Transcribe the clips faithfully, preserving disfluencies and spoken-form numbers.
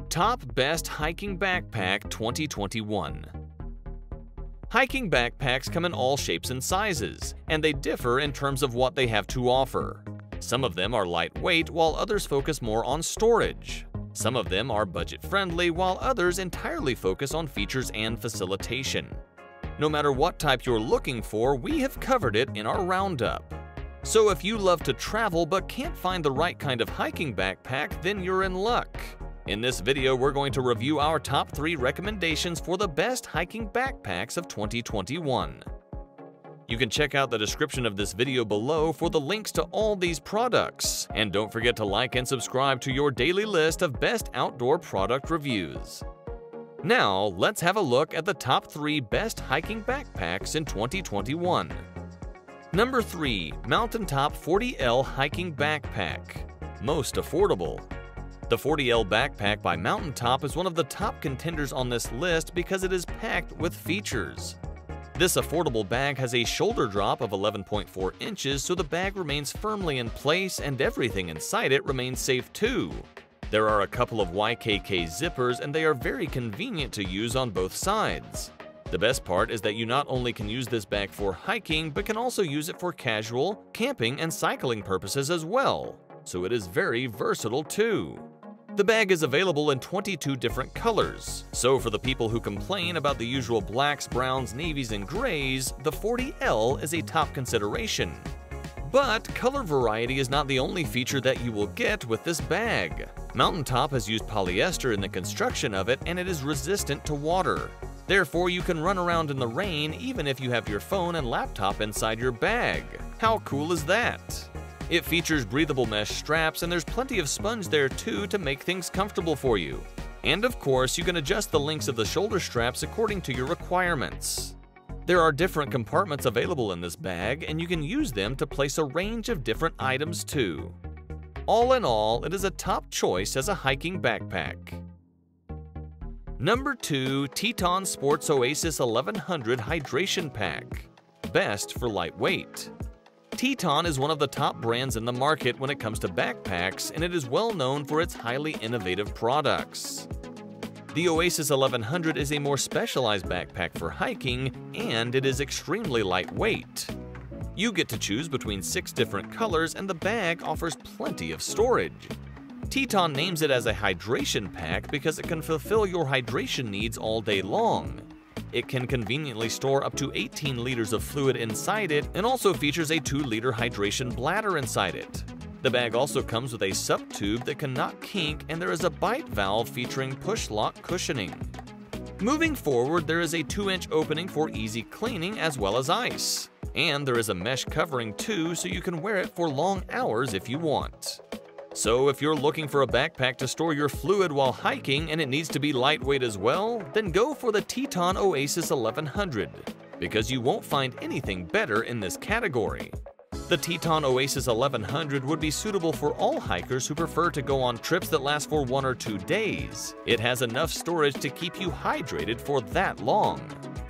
Top Best Hiking Backpack twenty twenty-one. Hiking backpacks come in all shapes and sizes, and they differ in terms of what they have to offer. Some of them are lightweight, while others focus more on storage. Some of them are budget-friendly, while others entirely focus on features and facilitation. No matter what type you're looking for, we have covered it in our roundup. So if you love to travel but can't find the right kind of hiking backpack, then you're in luck. In this video, we're going to review our top three recommendations for the best hiking backpacks of twenty twenty-one. You can check out the description of this video below for the links to all these products. And don't forget to like and subscribe to your daily list of best outdoor product reviews. Now, let's have a look at the top three best hiking backpacks in twenty twenty-one. Number three. MOUNTAINTOP forty L Hiking Backpack. Most affordable. The forty L backpack by MOUNTAINTOP is one of the top contenders on this list because it is packed with features. This affordable bag has a shoulder drop of eleven point four inches, so the bag remains firmly in place and everything inside it remains safe too. There are a couple of Y K K zippers and they are very convenient to use on both sides. The best part is that you not only can use this bag for hiking, but can also use it for casual, camping, and cycling purposes as well, so it is very versatile too. The bag is available in twenty-two different colors, so for the people who complain about the usual blacks, browns, navies, and grays, the forty L is a top consideration. But color variety is not the only feature that you will get with this bag. MOUNTAINTOP has used polyester in the construction of it, and it is resistant to water. Therefore, you can run around in the rain even if you have your phone and laptop inside your bag. How cool is that? It features breathable mesh straps, and there's plenty of sponge there too to make things comfortable for you. And of course, you can adjust the lengths of the shoulder straps according to your requirements. There are different compartments available in this bag, and you can use them to place a range of different items too. All in all, it is a top choice as a hiking backpack. Number two. TETON Sports Oasis eleven hundred Hydration Pack. Best for lightweight. TETON is one of the top brands in the market when it comes to backpacks, and it is well known for its highly innovative products. The Oasis eleven hundred is a more specialized backpack for hiking, and it is extremely lightweight. You get to choose between six different colors, and the bag offers plenty of storage. TETON names it as a hydration pack because it can fulfill your hydration needs all day long. It can conveniently store up to eighteen liters of fluid inside it, and also features a two liter hydration bladder inside it. The bag also comes with a sup tube that cannot kink, and there is a bite valve featuring push-lock cushioning. Moving forward, there is a two inch opening for easy cleaning as well as ice. And there is a mesh covering too, so you can wear it for long hours if you want. So if you're looking for a backpack to store your fluid while hiking and it needs to be lightweight as well, then go for the TETON Oasis eleven hundred, because you won't find anything better in this category. The TETON Oasis eleven hundred would be suitable for all hikers who prefer to go on trips that last for one or two days. It has enough storage to keep you hydrated for that long.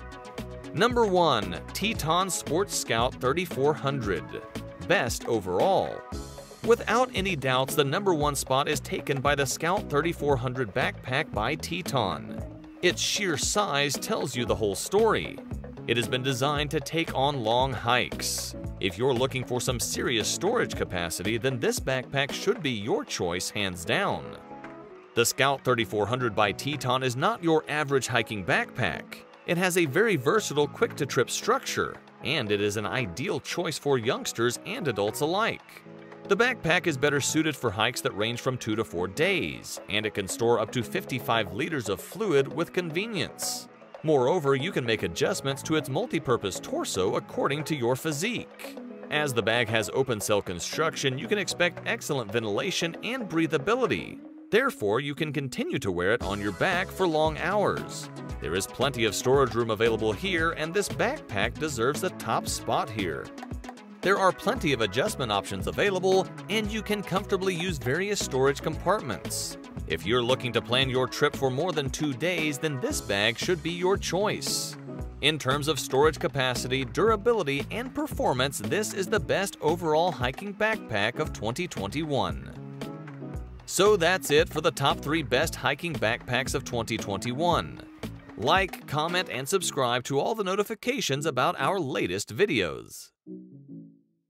Number one. TETON Sports Scout thirty-four hundred. Best overall. Without any doubts, the number one spot is taken by the Scout thirty-four hundred backpack by TETON. Its sheer size tells you the whole story. It has been designed to take on long hikes. If you're looking for some serious storage capacity, then this backpack should be your choice hands down. The Scout thirty-four hundred by TETON is not your average hiking backpack. It has a very versatile quick-to-trip structure, and it is an ideal choice for youngsters and adults alike. The backpack is better suited for hikes that range from two to four days, and it can store up to fifty-five liters of fluid with convenience. Moreover, you can make adjustments to its multi-purpose torso according to your physique. As the bag has open cell construction, you can expect excellent ventilation and breathability. Therefore, you can continue to wear it on your back for long hours. There is plenty of storage room available here, and this backpack deserves the top spot here. There are plenty of adjustment options available, and you can comfortably use various storage compartments. If you're looking to plan your trip for more than two days, then this bag should be your choice. In terms of storage capacity, durability, and performance, this is the best overall hiking backpack of twenty twenty-one. So that's it for the top three best hiking backpacks of twenty twenty-one. Like, comment, and subscribe to all the notifications about our latest videos.